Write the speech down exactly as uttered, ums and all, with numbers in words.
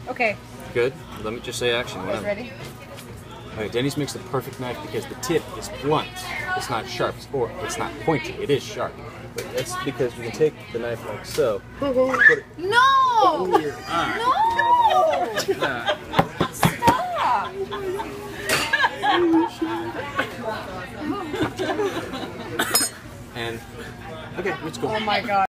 Okay. Good. Let me just say action. You guys Whatever. ready? Alright, Denny's makes the perfect knife because the tip is blunt. It's not sharp, or it's not pointy. It is sharp. But that's because you can take the knife like so. Put it No! in your eye. No! Like that. Stop! And okay, let's go. Oh my god.